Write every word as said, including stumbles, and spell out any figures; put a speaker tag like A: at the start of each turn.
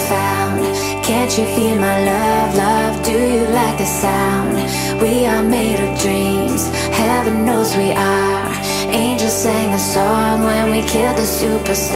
A: found. Can't you feel my love, love? Do you like the sound? We are made of dreams, heaven knows we are. Angels sang a song when we killed the superstar.